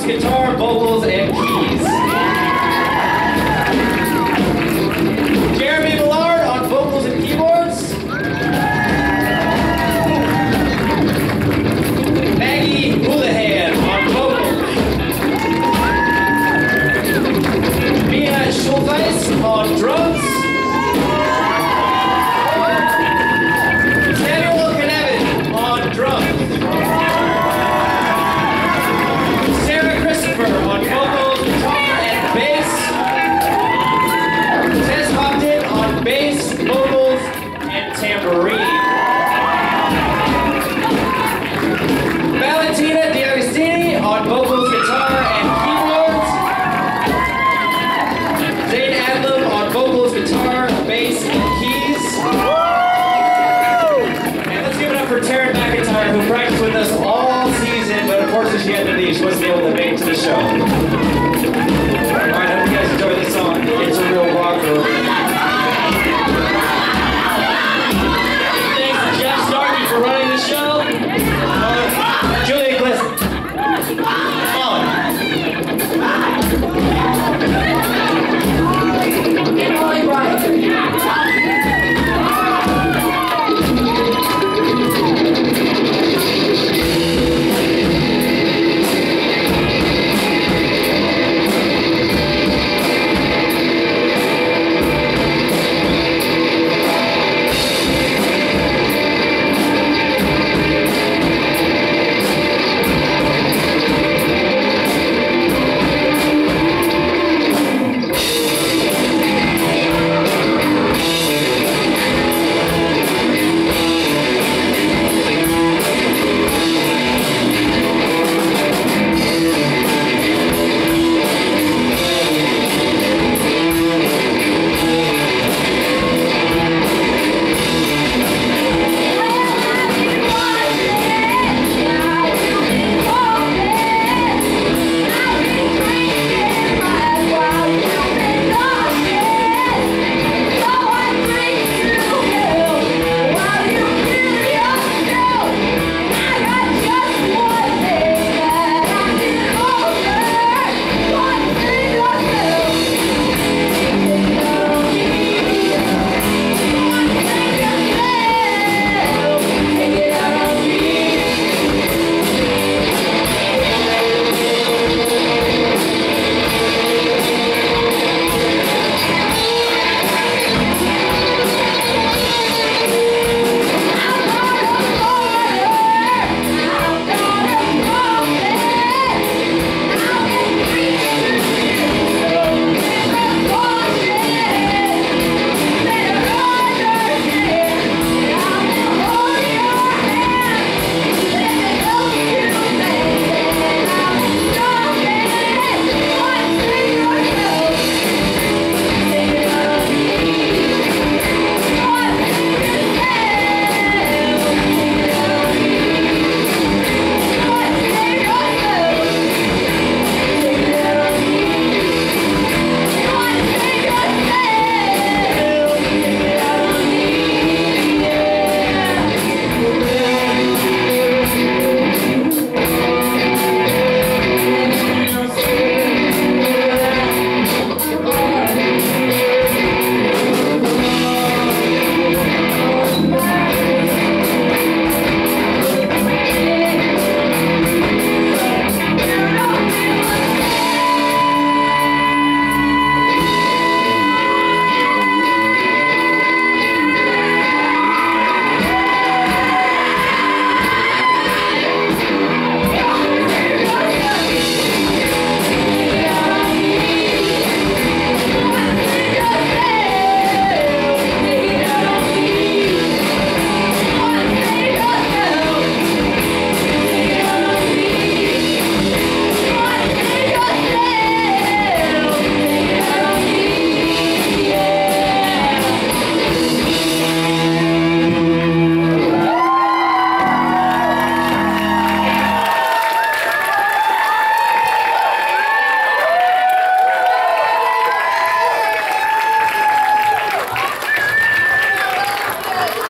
guitar, vocals, and keys. Jeremy Millard on vocals and keyboards. Maggie Houlihan on vocals. Mia Schultheis on drums. Samuel Knevin on drums. Sarah Christopher on vocals, guitar, and bass. Tess Hopton on bass, vocals, and tambourine. Valentina D'Agostini on vocals, guitar, and keyboards. Zane Adlam on vocals, guitar, bass, and keys. And let's give it up for Taryn McIntyre, who practiced with us all season, but unfortunately she had to leave. She wasn't able to make it to the show. Alright, I hope you guys enjoy this song. It's a real rocker.